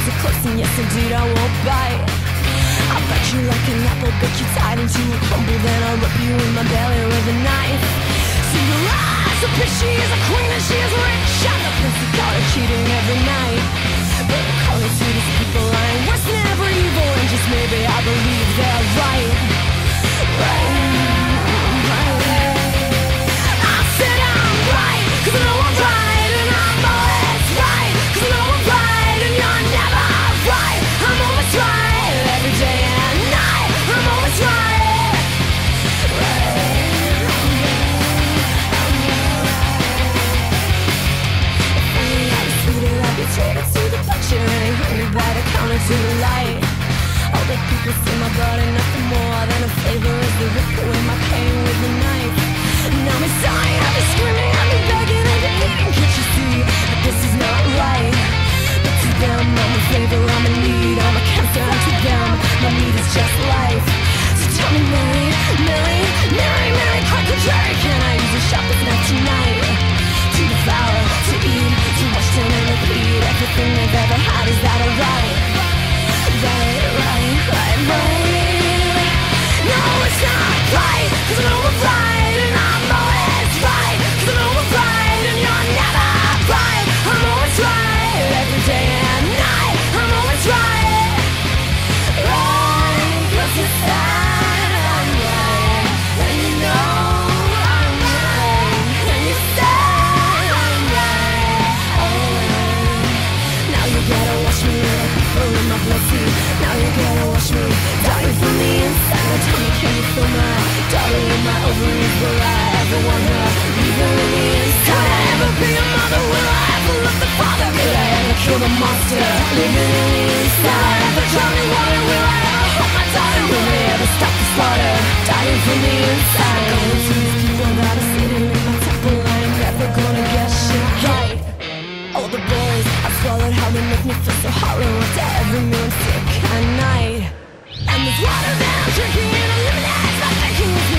so close, and yes indeed I will bite. I'll bite you like an apple, bake you tight into a crumble, then I'll rip you in my belly with a knife. Cinderella's a bitch, she is a queen and she is rich. I'm the prince who caught her cheating every night. But according to these people, I ain't worse than ever evil, and just maybe I believe they're right. I said I'm right, 'cause I know I'm right, and I'm always right, 'cause I know I'm right, and you're never right. I'm always right, every day and night, I'm always right. Traded to the butcher and he hung me by the counter to the light. All the people see my blood and nothing more than a flavor as they rip away my pain with a knife. Now I'm sighing, I'll be screaming, I'll be begging and pleading. Can't you see that this is not right? But to them, I'm a flavor, I'm a need, I'm a cancer. And to them, my need is just life. So tell me, Mary, Mary, Mary, Mary, Cracker Jerry, can I use a shot this night tonight? To devour, to eat, to watch them and repeat everything they've ever had. Is that alright? Right, right, right, right. No, it's not right, 'cause I know I'm right, and I'm always right, 'cause I know I'm right, and you're never right. I'm always right, every day and night, I'm always right. Right, 'cause it's that I'm right, and you know I'm right, and you say you gotta watch me like people in my blood sea. Now you gotta watch me dying from the inside. Now tell me, can you feel my darling in my ovaries? Will I ever want her even in the inside? Could I ever be a mother? Will I ever love the father? Could I ever kill the monster living in the inside? Will I ever drown in water? Will I ever hold my daughter? Will they ever stop the slaughter? Dying from the inside. Going to these people that are sitting in my temple, I ain't never gonna get shit right. All the boys I swallowed, how they make me feel so hollow after every meal and sick at night. And this water that I'm drinking eliminates my thinking.